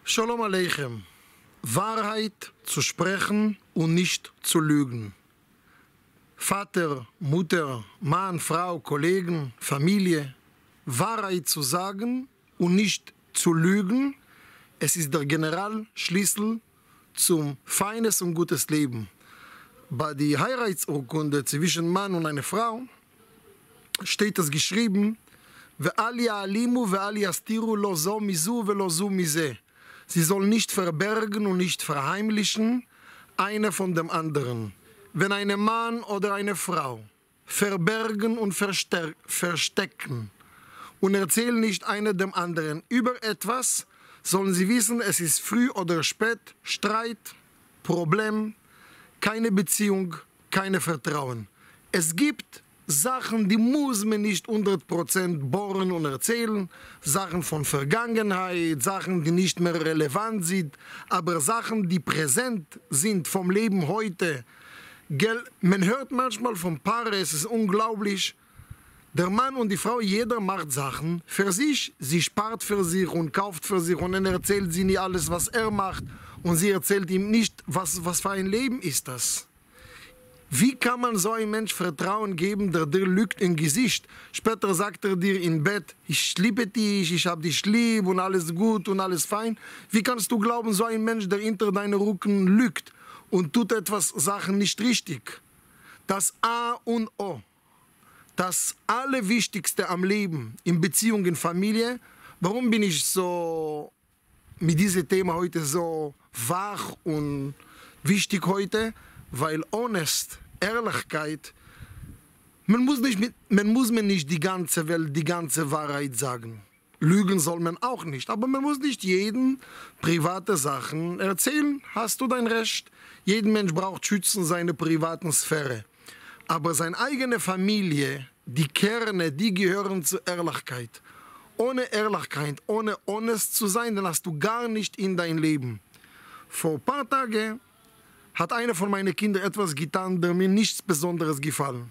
Shalom Aleichem. Wahrheit zu sprechen und nicht zu lügen. Vater, Mutter, Mann, Frau, Kollegen, Familie. Wahrheit zu sagen und nicht zu lügen, es ist der Generalschlüssel zum feines und gutes Leben. Bei der Heiratsurkunde zwischen Mann und einer Frau steht es geschrieben, Ve'al ya'alimu ve'al yastiru lo zo mizu ve'lo zu mize. Sie soll nicht verbergen und nicht verheimlichen, eine von dem anderen. Wenn ein Mann oder eine Frau verbergen und verstecken und erzählen nicht einer dem anderen über etwas, sollen sie wissen, es ist früh oder spät, Streit, Problem, keine Beziehung, keine Vertrauen. Es gibt Sachen, die muss man nicht 100% bohren und erzählen, Sachen von Vergangenheit, Sachen, die nicht mehr relevant sind, aber Sachen, die präsent sind vom Leben heute. Man hört manchmal von Paaren, es ist unglaublich, der Mann und die Frau, jeder macht Sachen für sich, sie spart für sich und kauft für sich und dann erzählt sie nicht alles, was er macht und sie erzählt ihm nicht, was für ein Leben ist das. Wie kann man so einem Mensch Vertrauen geben, der dir lügt im Gesicht? Später sagt er dir im Bett, ich liebe dich, ich habe dich lieb und alles gut und alles fein. Wie kannst du glauben, so ein Mensch, der hinter deinem Rücken lügt und tut etwas Sachen nicht richtig? Das A und O, das Allerwichtigste am Leben, in Beziehung, in Familie. Warum bin ich so mit diesem Thema heute so wach und wichtig heute? Weil honest, Ehrlichkeit, man muss mir nicht die ganze Welt, die ganze Wahrheit sagen. Lügen soll man auch nicht, aber man muss nicht jedem private Sachen erzählen. Hast du dein Recht? Jeder Mensch braucht schützen seine privaten Sphäre. Aber seine eigene Familie, die Kerne, die gehören zur Ehrlichkeit. Ohne Ehrlichkeit, ohne honest zu sein, dann hast du gar nicht in dein Leben. Vor ein paar Tagen hat einer von meinen Kindern etwas getan, der mir nichts Besonderes gefallen.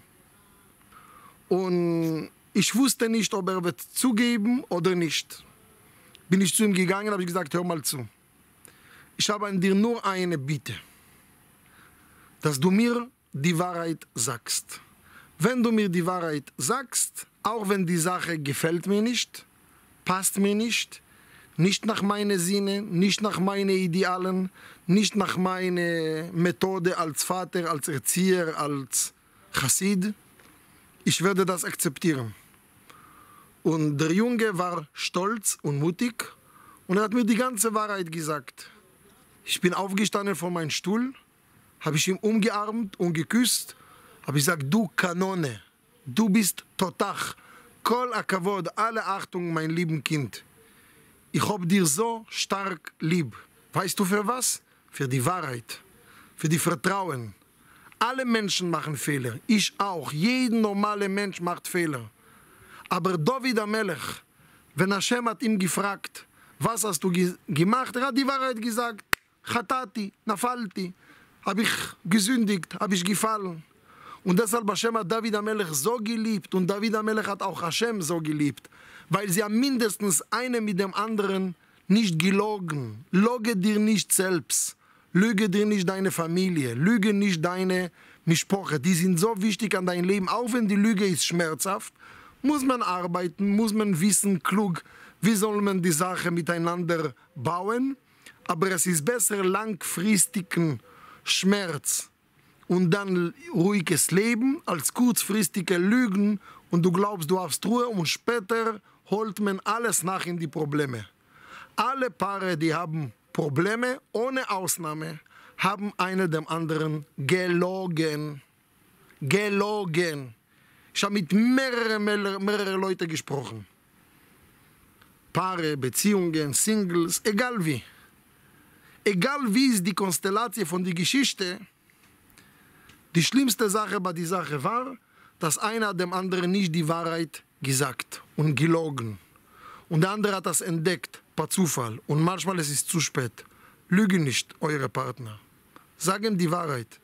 Und ich wusste nicht, ob er wird zugeben oder nicht. Bin ich zu ihm gegangen und habe gesagt, hör mal zu. Ich habe an dir nur eine Bitte, dass du mir die Wahrheit sagst. Wenn du mir die Wahrheit sagst, auch wenn die Sache gefällt mir nicht, passt mir nicht nach meinen Sinnen, nicht nach meinen Idealen, nicht nach meiner Methode als Vater, als Erzieher, als Chassid, ich werde das akzeptieren. Und der Junge war stolz und mutig und er hat mir die ganze Wahrheit gesagt. Ich bin aufgestanden von meinem Stuhl, habe ich ihn umgearmt und geküsst, habe ich gesagt, du Kanone, du bist Totach, Kol Akavod, alle Achtung, mein lieben Kind. Ich hab dir so stark lieb. Weißt du für was? Für die Wahrheit, für die Vertrauen. Alle Menschen machen Fehler, ich auch. Jeder normale Mensch macht Fehler. Aber David HaMelech, wenn Hashem hat ihm gefragt, was hast du gemacht? Er hat die Wahrheit gesagt. Chatati, nafalti. Habe ich gesündigt, habe ich gefallen. Und deshalb Hashem hat David HaMelech so geliebt und David HaMelech hat auch Hashem so geliebt. Weil sie haben mindestens eine mit dem anderen nicht gelogen. Loge dir nicht selbst. Lüge dir nicht deine Familie. Lüge nicht deine Mischpoche. Die sind so wichtig an dein Leben. Auch wenn die Lüge ist schmerzhaft, muss man arbeiten, muss man wissen, klug, wie soll man die Sache miteinander bauen. Aber es ist besser, langfristigen Schmerz und dann ruhiges Leben, als kurzfristige Lügen und du glaubst, du hast Ruhe und später holt man alles nach in die Probleme. Alle Paare, die haben Probleme, ohne Ausnahme, haben einer dem anderen gelogen. Gelogen. Ich habe mit mehreren Leuten gesprochen. Paare, Beziehungen, Singles, egal wie. Egal wie ist die Konstellation von der Geschichte, die schlimmste Sache bei der Sache war, dass einer dem anderen nicht die Wahrheit gesagt und gelogen. Und der andere hat das entdeckt, per Zufall. Und manchmal ist es zu spät. Lüge nicht, eure Partner. Sagen die Wahrheit.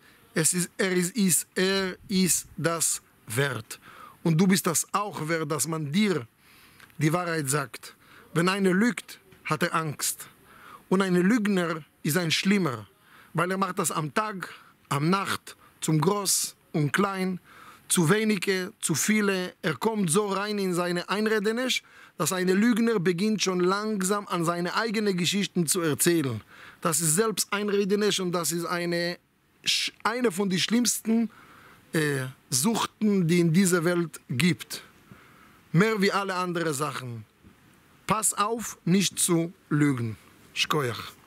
Er ist das wert. Und du bist das auch wert, dass man dir die Wahrheit sagt. Wenn einer lügt, hat er Angst. Und ein Lügner ist ein Schlimmer, weil er macht das am Tag, am Nacht, zum Groß und Klein, zu wenige, zu viele. Er kommt so rein in seine Einredenisch, dass ein Lügner beginnt schon langsam an seine eigenen Geschichten zu erzählen. Das ist selbst Einredenisch und das ist eine von den schlimmsten Suchten, die in dieser Welt gibt. Mehr wie alle anderen Sachen. Pass auf, nicht zu lügen. Shkoyach.